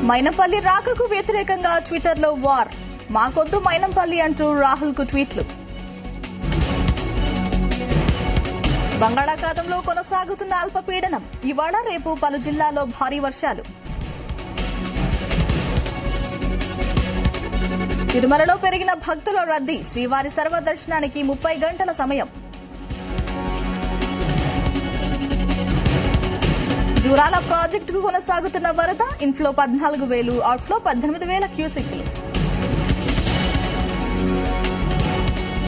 మైనంపల్లి రాకకు వ్యతిరేకంగా ట్విట్టర్లో వార్. మాకొద్దు మైనంపల్లి అంటూ రాహుల్ కు ట్వీట్లు. బంగాళాఖాతంలో కొనసాగుతున్న అల్పపీడనం. ఇవాళ రేపు పలు జిల్లాల్లో భారీ వర్షాలు. తిరుమలలో పెరిగిన భక్తుల రద్దీ. శ్రీవారి సర్వదర్శనానికి 30 గంటల సమయం. జూరాల ప్రాజెక్టుకు కొనసాగుతున్న వరద. Inflow 14,000, outflow 18,000 క్యూసెక్కులు.